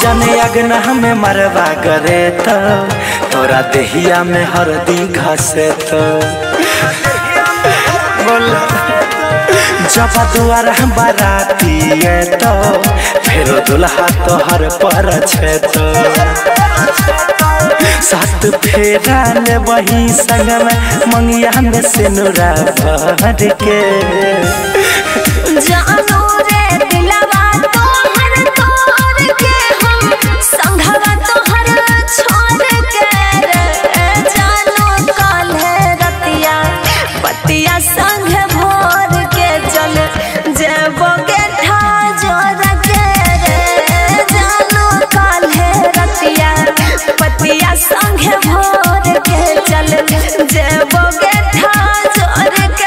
जाने अगना में मरवा करे तो तोरा देहिया में हरदी घसे तो जब दुआर बाराती है तो फिर दुल्हा तोहर पर छे तो सात फेरा ले वही संग में मंगिया में सिनुरा भर के जानो रे दिलवा तोहर तोड़ के हम संघवा तोहर छोड़ के रे जानो काल्हे रतिया पतिया संग भोर के चल जेबोगे ठाजोर के रे जानो काल्हे रतिया पतिया संग भोर के चल जेबोगे ठाजोर के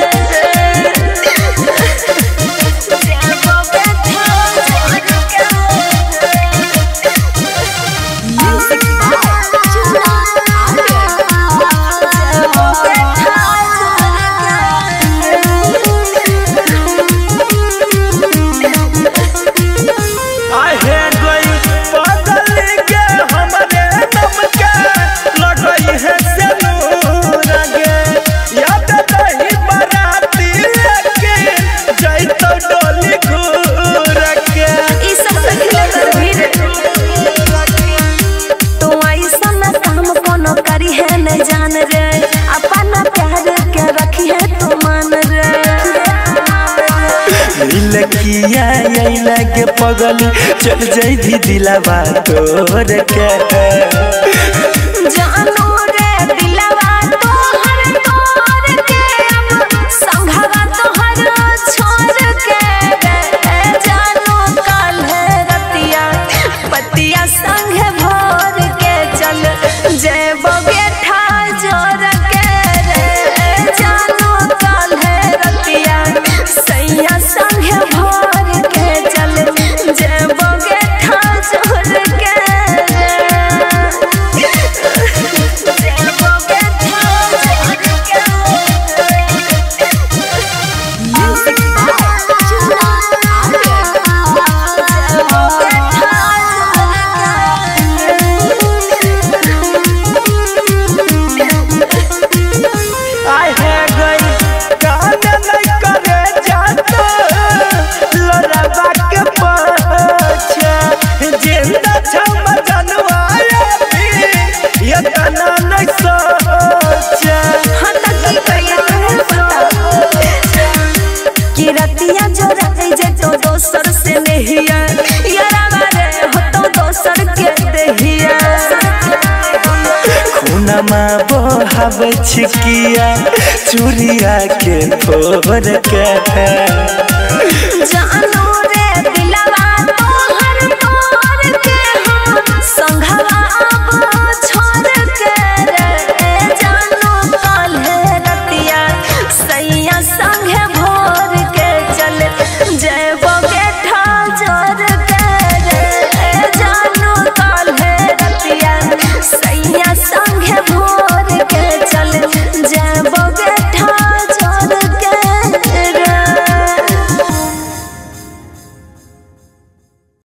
जान रे अपना प्यार के रखी है तू मान रे लकिया यही लगे पगली चल जाई भी दिलवा तोर के जानो रे दिलवा तोहर तोड़ के अब संघवा तोहर छोड़ के जानो काल्हे रतिया पतिया संग भोर के चल जेबोगे जोर के रे जानो काल्हे रतिया सैया संग भोर के चल जेबोगे जोर के जेबोगे जोर के रतिया जो रही जे तो दोसर से नहिया यारा रे हो तो दोसर के देहिया खूनमा बहाव छिकिया चूड़िया के फोर के जानो रे